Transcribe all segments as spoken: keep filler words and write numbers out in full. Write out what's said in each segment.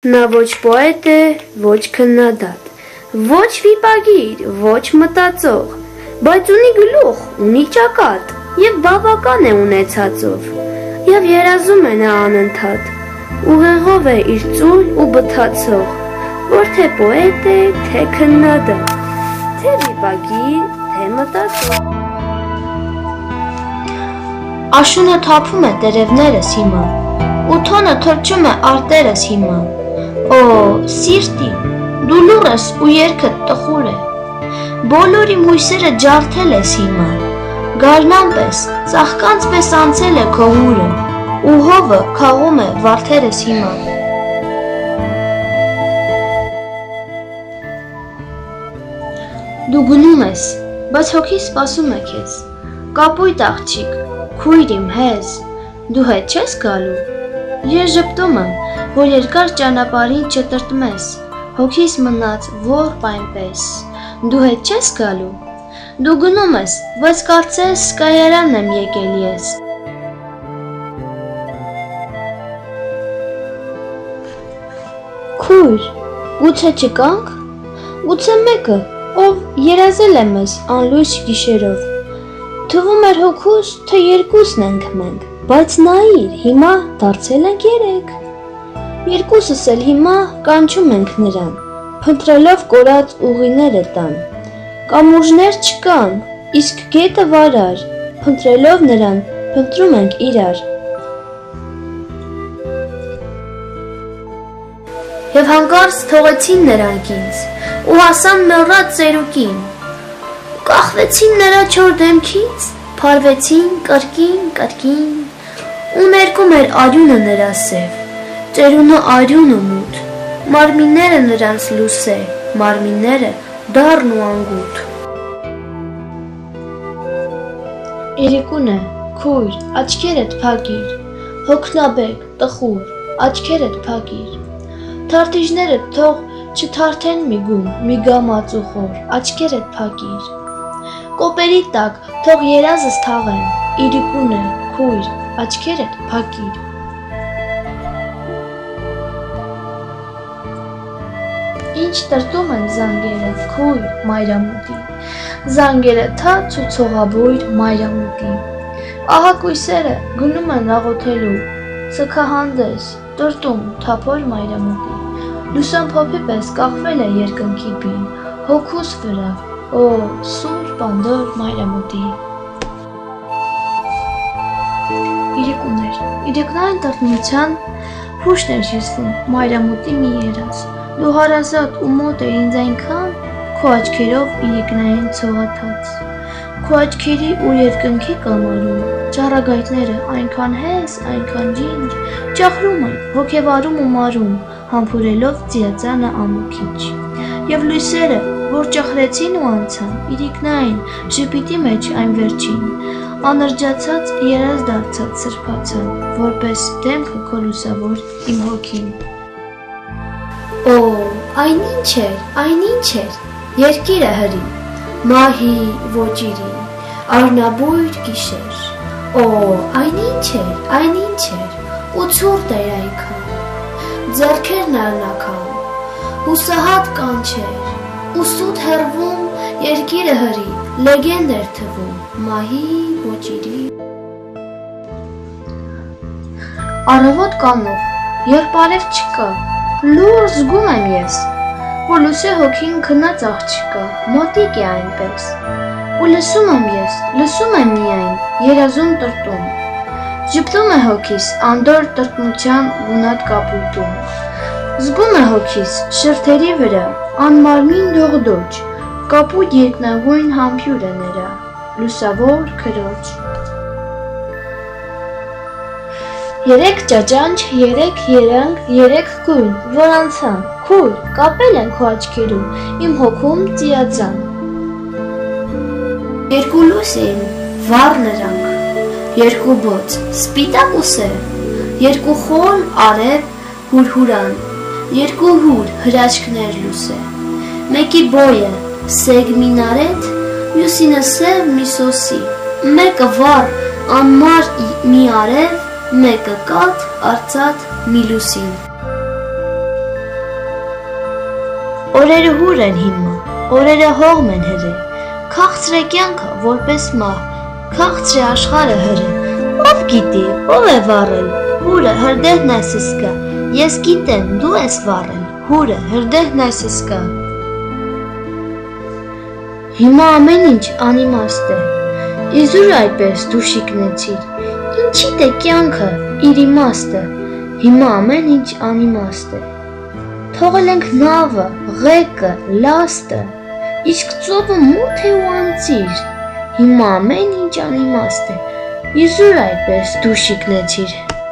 Նա ոչ պոետ է, ոչ քննադատ, ոչ վիպագիր, ոչ մտածող, բայց ունի գլուխ, ունի ճակատ և բավական է ունեցածով, և երազում է նա անընդհատ, ուղեղով է իր ծույլ ու բթացող, որ թե պոետ է, թե քննադատ, թե վիպագիր, թե մտածող։ Աշունը թափում է տերևներս հիմա, ու թոնը թրջում է արտերս հիմա, Օ, սիրտի, դու լուռ ես ու երգդ տխուր է, բոլոր իմ հույսերը ջարդել ես հիմա, գարնան պես, ծաղկանց պես անցել է քո հուրը, ու հովը քաղում է վարդերս հիմա։ Դու գնում ես, բայց հոգի սպասում է քեզ, կապույտ աղջիկ, քույր իմ հեզ, դու հետ չես գալու։ Ես ժպտում եմ, որ երկար ճանապարհին չտրտմես, հոգիս մնաց որբ այնպես, դու հետ չես գալու, դու գնում ես, բայց կարծես կայարանն եմ եկել ես։ Քույր, գուցե չկանք, գուցե մեկը, ով երազել է մեզ անլույս գիշերով, թվում էր հոգուս, թե երկուսն ենք մենք, բայց նայիր, հիմա դարձել ենք երեք, երկուսս էլ հիմա կանչում ենք նրան, փնտրելով կորած ուղիները տան, կամուրջներ չկան, իսկ գետը վարար, փնտրելով նրան, փնտրում ենք իրար։ Եվ հանկարծ թողեցին նրանք ինձ, ու հասան մեռած ծերուկին, կախվեցին նրա չոր դեմքից, փարվեցին կրկին, կրկին, ու ներկում էր արյունը նրա սև, ծերունը արյուն ու մութ, մարմինները նրանց լուսե, մարմինները դառն ու անգութ։ Երեկուն է, քույր, աչքերդ փակիր, հոգնաբեկ, տխուր, աչքերդ փակիր, թարթիժներդ թող չթարթեն միգում, միգամած ու խոր, աչքերդ փակիր, կոպերի տակ թող երազս թաղեն, իրիկուն է, քույր, աչքերդ փակիր։ Ինչ տրտում են զանգերը, քույր, մայրամուտի, զանգերը թաց ու ցողաբույր մայրամուտի, ահակույսերը գնում են աղոթելու, սգահանդես, տրտում, թափոր մայրամուտի, լուսամփոփի պես կախվել է երկնքի բին, հոգուս վրա, օ, սուրբ անդոր մայրամուտի։ Իրիկուն էր, իրիկնային տրտմության հուշն էր հյուսվում մայրամուտի մի երազ, դու հարազատ ու մոտ էր ինձ այնքան, քո աչքերով իրիկնային ցողաթաց, քո աչքերի ու երկնքի կամարում, ճառագայթները այնքան հեզ, այնքան ջինջ, ճախրում են, հոգևարում ու մարում, համբուրելով ծիածանը ամուքիչ, և լույսերը, որ ճախրեցին ու անցան, իրիկնային, ժպիտի մեջ այն վերջին, անրջացած երազ դարձած սրբացան, որպես դեմքը քո լուսավոր իմ հոգին։ Օ, այն ինչ էր, այն ինչ էր, երկիրը հրի, մահի ոճիրի, արնաբույր գիշեր, օ, այն ինչ էր, այն ինչ էր, ու ցուրտ էր այնքան, ձեռքերն արնական, հուսահատ կանչեր, ու սուտ հեռվում երկիրը հրի, լեգենդ էր թվում, մահի ոճիրի։ Առավոտ կանով, երբ արև չկա, լուր զգում եմ ես, որ լուսե հոգին քնած աղջիկա, մոտիկ է այնպես, ու լսում եմ ես, լսում եմ միայն, երազում տրտում, ժպտում է հոգիս անդոր տրտմության գունատ կապույտում, զգում է հոգիս շրթերի վրա, անմարմին դողդոջ, կապույտ երկնագույն համբյուր է նրա, լուսավոր քրոջ։ Երեք ճաճանչ, երեք երանք, երեք գույն, որ անցան, քույր, կապել են քո աչքերում, իմ հոգում ծիածան։ Երկու լույս էին, վառ նրանք, երկու բոց, սպիտակ ու սև, երկու խոլ, արև, հուրհուրան, երկու հուր, հրաչքներ լուսե, մեկի բոյը, սեգ մինարետ, մյուսինը սև մի սոսի, մեկը վառ, անմար մի արև, մեկը կաթ, արծաթ մի լուսին։ Օրերը հուր են հիմա, օրերը հողմ են հրել, քաղցր է կյանքը որպես մահ, քաղցր է աշխարհը հրել, ով գիտի, ով է վառել, հուրը հրդեհն այս սկա, ես գիտեմ, դու ես վառել, հուրը հրդեհն այս սկա։ Հիմա ամեն ինչ անիմաստ է, իզուր այդպես դու շիկնեցիր, ինչիդ է կյանքը, իր իմաստը, հիմա ամեն ինչ անիմաստ է։ Թողել ենք նավը, ղեկը, լաստը, իսկ ծովը մութ է ու անծիր, հիմա ամեն ինչ անիմաստ է, իզուր այդպես դու շիկնեցիր։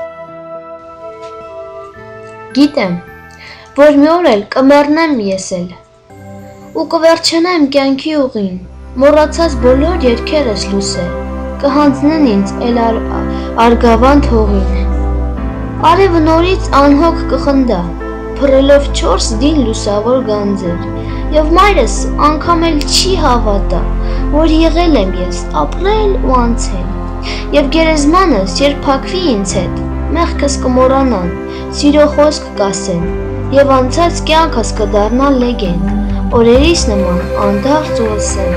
Գիտեմ, որ մի օր էլ կմեռնեմ ես էլ, ու կվերջանեմ կյանքի ուղին, մոռացած բոլոր երգերս լուսել, կհանձնեն ինձ էլ արգավան թողին։ Արևը նորից անհոգ կխնդա, փռելով չորս դին լուսավոր գանձեր, և մայրս անգամ էլ չի հավատա, որ եղել եմ ես, ապրել ու անցել, և գերեզմանս երբ փակվի ինձ հետ, մեղքս կմոռանան, սիրո խոսք կասեն, և անցած կյանքս կդառնա լեգենդ, օրերիս նման անդարձ ու ըսեն։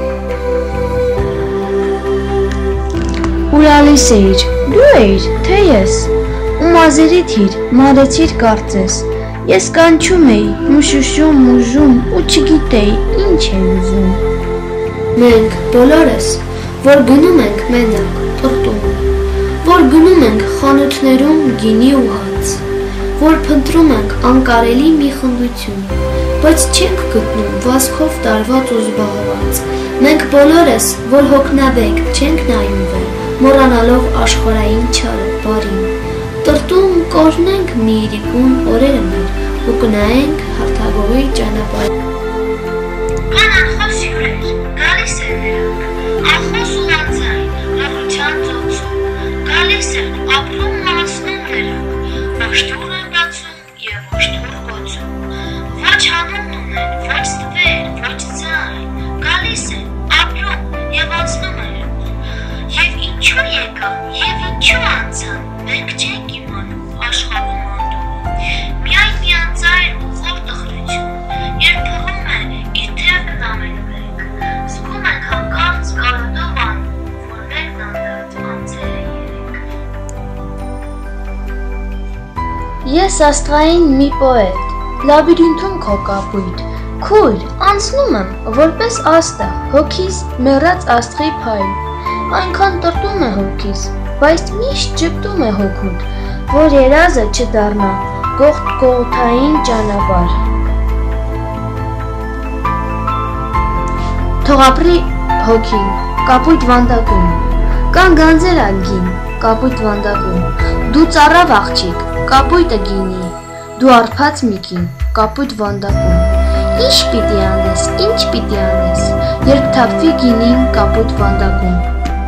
Ուր ալիս էիր, դու էիր, թե ես, ու մազերիդ հիր, մարեցիր կարծես, ես կանչում էի, մշուշում, մուժում, ու չգիտեի, ինչ է ուզում։ Մենք բոլորս, որ գնում ենք մենակ, տրտում, որ գնում ենք խանութներում գինի ու հաց, որ փնտրում ենք անկարելի մի խնդություն, բայց չենք գտնում վազքով տարված ու զբաղված, մենք բոլորս, որ հոգնաբեկ չենք նայում վել, մոռանալով աշխարհային չարը, բարին, տրտում կորնենք մի իրիկուն օրերը մեր ու կնայենք հարթագողի ճանապարհ։ Կան անխոս հյուրեր, գալիս են նրանք, անխոս ու անձայն, լռության ծոցում, գալիս են, ապրում մարասնում նրանք, մաշտուր են բացում և մաշտուր գոցում, ոչ հանուն ունեն, ոչ ստվեր, ոչ ձայն, գալիս են, ապրում և անցնում են լուր, և ինչու եկան, և ինչու անցան, մենք չենք իմանում աշխարհում անդում, միայն մի անձայն ու խոր տխրություն, երբ փռում է իր թևքն ամենուրեք, զգում ենք հանկարծ կարոտով անում, որ մեկն անդած անցել է երեք։ Ես աստղային մի պոետ, լաբիրինթում քո կապույտ, քույր, անցնում եմ, որպես աստղ, հոգիս մեռած աստղի փայլ, այնքան տրտում է հոգիս, բայց միշտ ճպտում է հոգուդ, որ երազը չդառնա գողթ-գողթային ճանապարհ։ Թող ապրի հոգին, կապույտ վանդակում, կան գանձեր ալգին, կապույտ վանդակում, դու ծառավ աղջիկ, կապույտը գինի, դու արփած մի կին, կապույտ վանդակում, ինչ պիտի անես, ինչ պիտի անես, երբ թափվի գինին կապույտ վանդակում։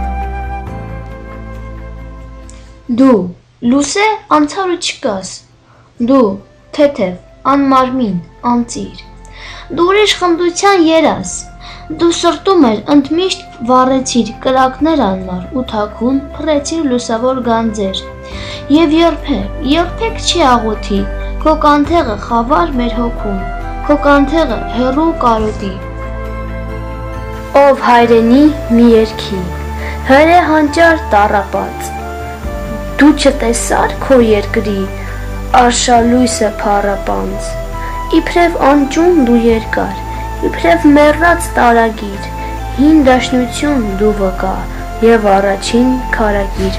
Դու լուսե անցար ու չկաս, դու թեթև, անմարմին, անծիր, դու ուրիշ խնդության երաս, դու սրտում էր ընդմիշտ վառեցիր կրակներ անմար ու թաքուն փռեցիր լուսավոր գանձեր, և երբեք, երբեք չի աղոթի, քո կանթեղը խավար մեր հոգում, քո կանթեղը հեռու կարոտի։ Ով հայրենի մի երգի, հրե հանճար տառապած, դու չտեսար քո երկրի արշալույսը փառապանց, իբրև անճուն դու երկար, իբրև մեռած տարագիր, հին դաշնություն դու վկա և առաջին քարագիր։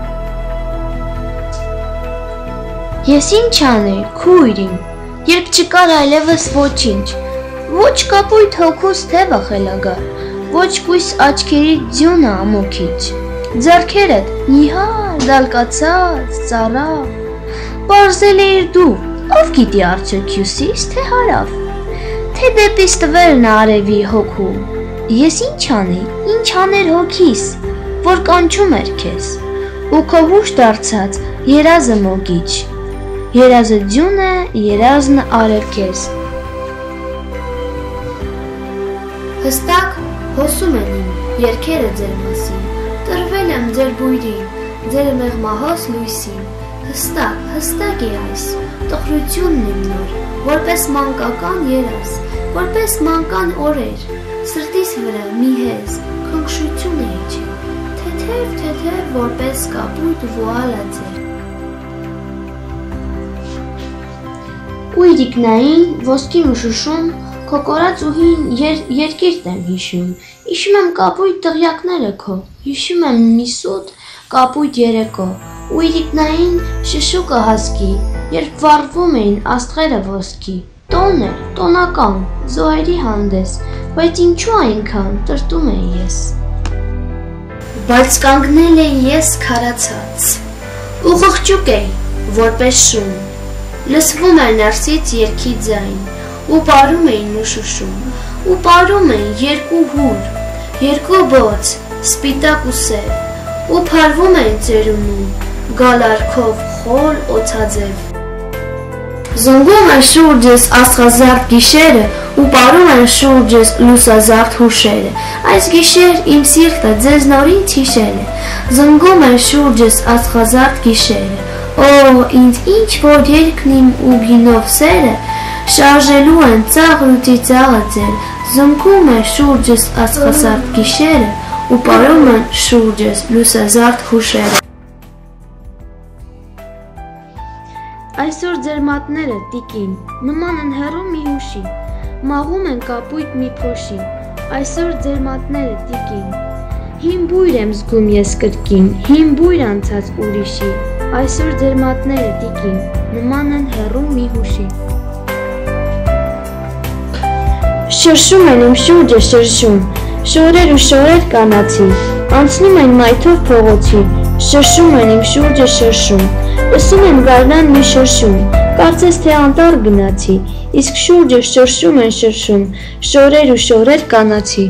Ես ինչ անեի, քույրին, երբ չկար այլևս ոչինչ, ոչ կապույտ հոգուս թևը խելագար, ոչ կույս աչքերի ձյունը ամոքիչ, ձեռքերդ նիհար, դալկացած, ծարավ, պարզել էիր դու, ով գիտի արդյոք հյուսիս, թե հարավ, թե դեպի ստվերն արևի հոգու, ես ինչ անեի, ինչ աներ հոգիս, որ կանչում էր քեզ, ու քո հուշ դարձած երազը մոգիչ, երազը ձյուն է, երազն արև քեզ։ Հստակ հոսում են իմ երգերը ձեր մասին, տրվել եմ ձեր բույրին, ձեր մեղմահոս լույսին, հստակ, հստակ է այս, տխրությունն իմ նոր, որպես մանկական երազ, որպես մանկան օրեր, սրտիս վրա մի հեզ քնքշություն է իջել, թեթև թեթև որպես կապույտ վուալա ձեր։ Կույրիկնային ոսկին ու շշում, քո կորած ուհին եր, երկիրտ եմ հիշում, հիշում եմ կապույտ տղյակները քո, հիշում եմ մի սուտ կապույտ երեկո, ուիրիկնային շշուկը հասկի, երբ վառվում էին աստղերը ոսկի, տոն էր, տոնական, զոհերի հանդես, բայց ինչու այնքան տրտում էի ես։ Բայց կանգնել էի ես քարացած, ու խղճուկ էի, որպես շուն, լսվում էր ներսից երգի ձայն, ու պարում էին ու շշում, ու պարում էին երկու հուր, երկու բոց, սպիտակ ու սև, ու փարվում էին ծերունում, գալարքով խոր օծաձև։ Զնգում են շուրջս աստղազարդ գիշերը ու պարում են շուրջս լուսազարդ հուշերը, այս գիշեր իմ սիրտը ձեզ նորից հիշել է, զնգում են շուրջս աստղազարդ գիշերը, օ, ինձ ինչ որ երգն իմ ու գինով սերը, շարժելու են ծաղր ու ծիծաղը ձեր, զնգում են շուրջս աստղազարդ գիշերը ու պարում են շուրջս լուսազարդ հուշերը։ Այսօր ձեր մատները տիկին, նման են հեռու մի հուշի, մաղում են կապույտ մի փոշի, այսօր ձեր մատները տիկին, հին բույր եմ զգում ես կրկին, հին բույր անցած ուրիշի, այսօր ձեր մատները տիկին, նման են հեռու մի հուշի։ Շրշում են իմ շուրջը շրշում, շորեր ու շորեր կանացի, անցնում են մայթով փողոցի, շրշում են իմ շուրջը շրշում, լսում եմ գարնան մի շրշում, կարծես թե անտառ գնացի, իսկ շուրջը շրշում են շրշում, շորեր ու շորեր կանացի։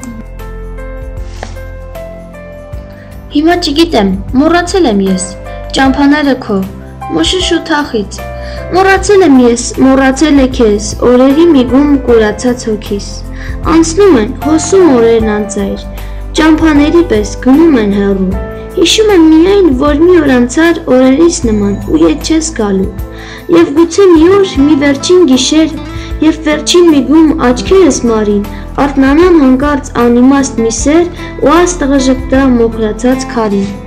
Հիմա չգիտեմ, մոռացել եմ ես, ճամփաները քո, մշուշ ու թախից, մոռացել եմ ես, մոռացել է քեզ, օրերի միգում կուրացած հոգիս, անցնում են, հոսում օրերն անծայր, ճամփաների պես գնում են հեռու, հիշում եմ միայն, որ մի օր անցար օրերից նման ու ետ չես գալու, և գուցե մի օր, մի վերջին գիշեր, և վերջին միգում աչքերս մարին, արթնանան հանկարծ անիմաստ մի սեր ու աստղը ժպտա մոխրացած քարին։